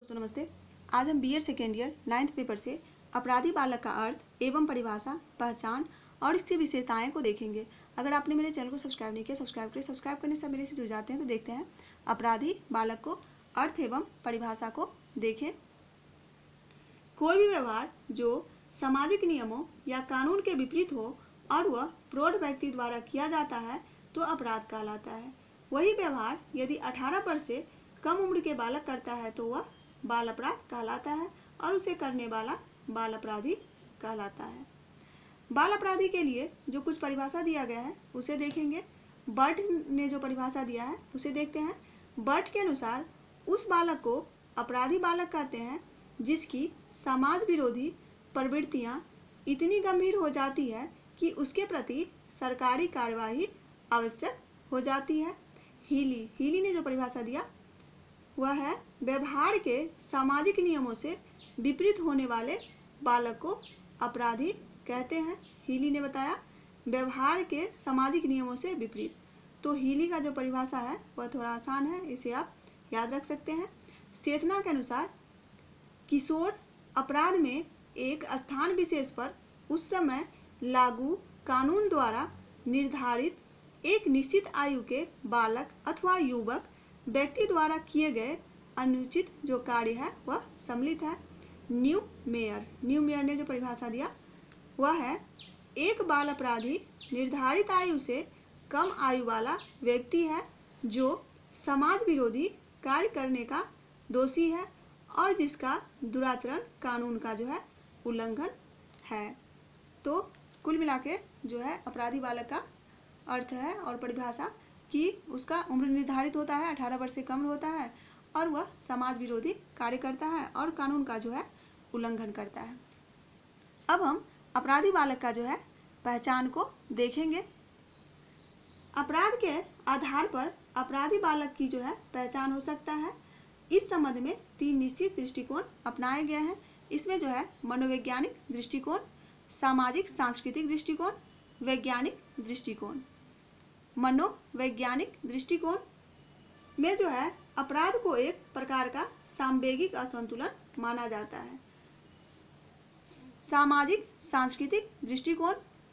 दोस्तों नमस्ते। आज हम BEd second year 9th paper से अपराधी बालक का अर्थ एवं परिभाषा, पहचान और इसकी विशेषताएं को देखेंगे। अगर आपने मेरे चैनल को सब्सक्राइब नहीं किया, सब्सक्राइब करें। सब्सक्राइब करने से मेरे से जुड़ जाते हैं। तो देखते हैं अपराधी बालक को अर्थ एवं परिभाषा को देखें। कोई भी व्यवहार जो सामाजिक नियमों या कानून के विपरीत हो और वह प्रौढ़ व्यक्ति द्वारा किया जाता है तो अपराध कहलाता है। वही व्यवहार यदि 18 वर्ष से कम उम्र के बालक करता है तो वह बाल अपराध कहलाता है और उसे करने वाला बाल अपराधी कहलाता है। बाल अपराधी के लिए जो कुछ परिभाषा दिया गया है उसे देखेंगे। बर्ट ने जो परिभाषा दिया है उसे देखते हैं। बर्ट के अनुसार उस बालक को अपराधी बालक कहते हैं जिसकी समाज विरोधी प्रवृत्तियां इतनी गंभीर हो जाती है कि उसके प्रति सरकारी कार्यवाही आवश्यक हो जाती है। हीली ने जो परिभाषा दिया वह है व्यवहार के सामाजिक नियमों से विपरीत होने वाले बालक को अपराधी कहते हैं। हीली ने बताया व्यवहार के सामाजिक नियमों से विपरीत। तो हीली का जो परिभाषा है वह थोड़ा आसान है, इसे आप याद रख सकते हैं। चेतना के अनुसार किशोर अपराध में एक स्थान विशेष पर उस समय लागू कानून द्वारा निर्धारित एक निश्चित आयु के बालक अथवा युवक व्यक्ति द्वारा किए गए अनुचित जो कार्य है वह सम्मिलित है। न्यू मेयर ने जो परिभाषा दिया वह है एक बाल अपराधी निर्धारित आयु से कम आयु वाला व्यक्ति है जो समाज विरोधी कार्य करने का दोषी है और जिसका दुराचरण कानून का जो है उल्लंघन है। तो कुल मिला के जो है अपराधी बालक का अर्थ है और परिभाषा कि उसका उम्र निर्धारित होता है, 18 वर्ष से कम होता है और वह समाज विरोधी कार्य करता है और कानून का जो है उल्लंघन करता है। अब हम अपराधी बालक का जो है पहचान को देखेंगे। अपराध के आधार पर अपराधी बालक की जो है पहचान हो सकता है। इस संबंध में 3 निश्चित दृष्टिकोण अपनाए गए हैं। इसमें जो है मनोवैज्ञानिक दृष्टिकोण, सामाजिक सांस्कृतिक दृष्टिकोण, वैज्ञानिक दृष्टिकोण। मनोवैज्ञानिक दृष्टिकोण में जो है अपराध को एक प्रकार का सामवेगिक असंतुलन माना जाता है। सामाजिक सांस्कृतिक दृष्टिकोण,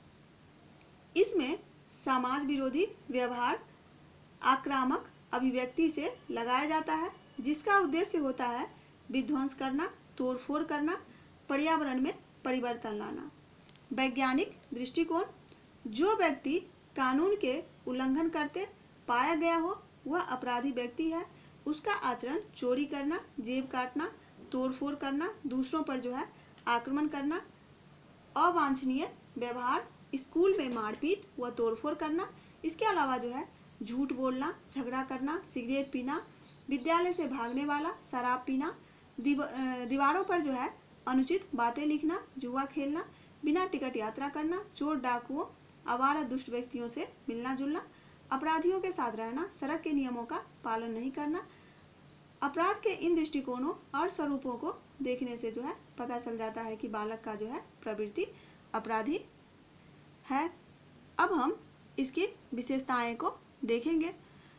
इसमें समाज विरोधी व्यवहार आक्रामक अभिव्यक्ति से लगाया जाता है जिसका उद्देश्य होता है विध्वंस करना, तोड़फोड़ करना, पर्यावरण में परिवर्तन लाना। वैज्ञानिक दृष्टिकोण, जो व्यक्ति कानून के उल्लंघन करते पाया गया हो वह अपराधी व्यक्ति है। उसका आचरण चोरी करना, जेब काटना, तोड़फोड़ करना, दूसरों पर जो है आक्रमण करना, अवांछनीय व्यवहार, स्कूल में मारपीट व तोड़फोड़ करना, इसके अलावा जो है झूठ बोलना, झगड़ा करना, सिगरेट पीना, विद्यालय से भागने वाला, शराब पीना, दीवारों पर जो है अनुचित बातें लिखना, जुआ खेलना, बिना टिकट यात्रा करना, चोर डाकुओं, आवारा दुष्ट व्यक्तियों से मिलना जुलना, अपराधियों के साथ रहना, सड़क के नियमों का पालन नहीं करना। अपराध के इन दृष्टिकोणों और स्वरूपों को देखने से जो है पता चल जाता है कि बालक का जो है प्रवृत्ति अपराधी है। अब हम इसकी विशेषताएं को देखेंगे।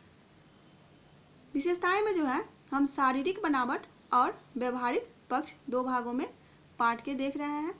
विशेषताएं में जो है हम शारीरिक बनावट और व्यवहारिक पक्ष 2 भागों में बांट के देख रहे हैं।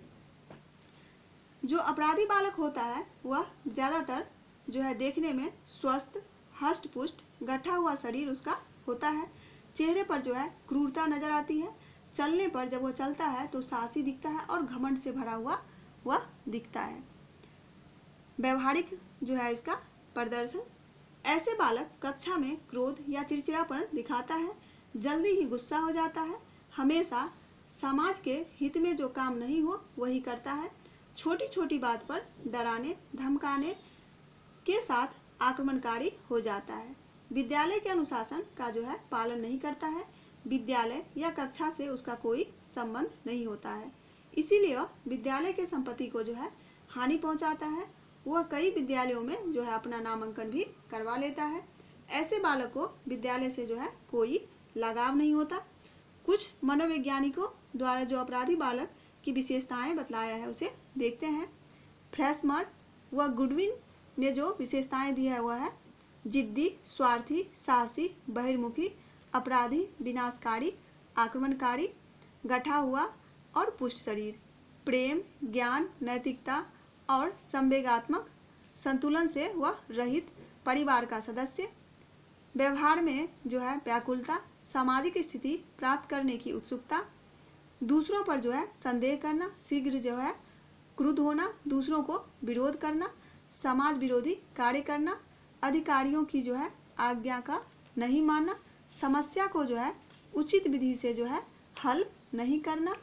जो अपराधी बालक होता है वह ज़्यादातर जो है देखने में स्वस्थ, हष्ट पुष्ट, गठा हुआ शरीर उसका होता है। चेहरे पर जो है क्रूरता नजर आती है। चलने पर जब वह चलता है तो साहसी दिखता है और घमंड से भरा हुआ वह दिखता है। व्यवहारिक जो है इसका प्रदर्शन, ऐसे बालक कक्षा में क्रोध या चिड़चिड़ापन दिखाता है, जल्दी ही गुस्सा हो जाता है, हमेशा समाज के हित में जो काम नहीं हो वही करता है, छोटी छोटी बात पर डराने धमकाने के साथ आक्रमणकारी हो जाता है, विद्यालय के अनुशासन का जो है पालन नहीं करता है, विद्यालय या कक्षा से उसका कोई संबंध नहीं होता है, इसीलिए विद्यालय के संपत्ति को जो है हानि पहुंचाता है। वह कई विद्यालयों में जो है अपना नामांकन भी करवा लेता है। ऐसे बालक को विद्यालय से जो है कोई लगाव नहीं होता। कुछ मनोवैज्ञानिकों द्वारा जो अपराधी बालक की विशेषताएं बतलाया है उसे देखते हैं। फ्रेशमर व गुडविन ने जो विशेषताएं दी है वह है जिद्दी, स्वार्थी, साहसी, बहिर्मुखी, अपराधी, विनाशकारी, आक्रमणकारी, गठा हुआ और पुष्ट शरीर, प्रेम, ज्ञान, नैतिकता और संवेगात्मक संतुलन से वह रहित परिवार का सदस्य, व्यवहार में जो है व्याकुलता, सामाजिक स्थिति प्राप्त करने की उत्सुकता, दूसरों पर जो है संदेह करना, शीघ्र जो है क्रुद्ध होना, दूसरों को विरोध करना, समाज विरोधी कार्य करना, अधिकारियों की जो है आज्ञा का नहीं मानना, समस्या को जो है उचित विधि से जो है हल नहीं करना।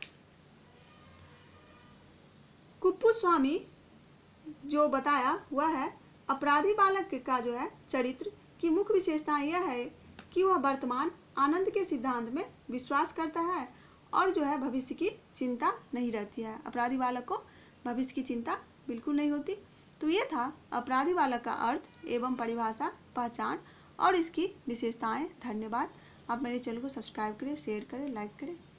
कुप्पुस्वामी जो बताया वह है अपराधी बालक का जो है चरित्र की मुख्य विशेषता यह है कि वह वर्तमान आनंद के सिद्धांत में विश्वास करता है और जो है भविष्य की चिंता नहीं रहती है। अपराधी बालक को भविष्य की चिंता बिल्कुल नहीं होती। तो ये था अपराधी बालक का अर्थ एवं परिभाषा, पहचान और इसकी विशेषताएं। धन्यवाद। आप मेरे चैनल को सब्सक्राइब करें, शेयर करें, लाइक करें।